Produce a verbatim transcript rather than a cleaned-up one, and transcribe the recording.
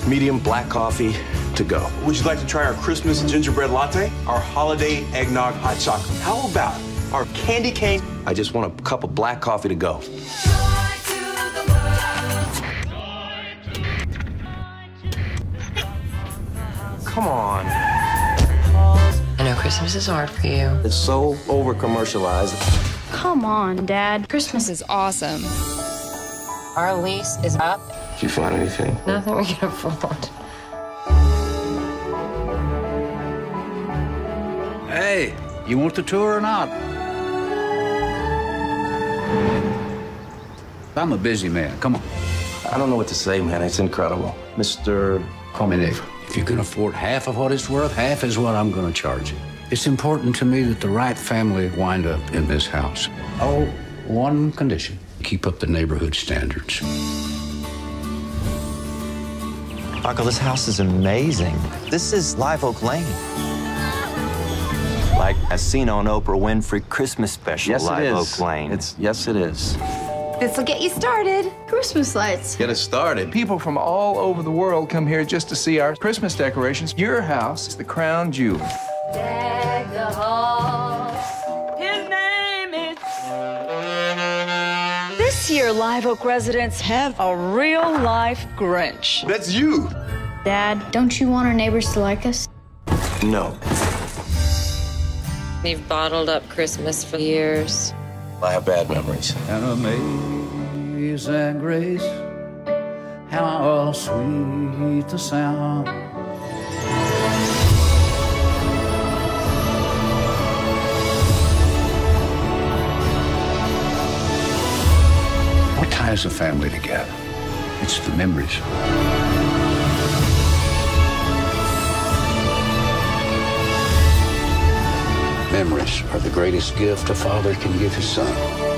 medium black coffee to go. Would you like to try our Christmas gingerbread latte? Our holiday eggnog hot chocolate? How about our candy cane? I just want a cup of black coffee to go. Come on. I know Christmas is hard for you. It's so over-commercialized. Come on, Dad. Christmas is awesome. Our lease is up. Did you find anything? Nothing we can afford. Hey, you want the tour or not? I'm a busy man. Come on. I don't know what to say, man. It's incredible. Mister Call me Nick. If you can afford half of what it's worth, half is what I'm going to charge you. It's important to me that the right family wind up in this house. Oh, one condition. Keep up the neighborhood standards. Michael, this house is amazing. This is Live Oak Lane. Like as seen on Oprah Winfrey Christmas special, Yes, Live it is. Oak Lane. It's, yes, it is. This will get you started. Christmas lights. Get us started. People from all over the world come here just to see our Christmas decorations. Your house is the crown jewel. Deck the halls. His name is... This year, Live Oak residents have a real-life Grinch. That's you. Dad, don't you want our neighbors to like us? No. We've bottled up Christmas for years. I have bad memories. And amazing grace, how sweet the sound. What ties a family together? It's the memories. Memories are the greatest gift a father can give his son.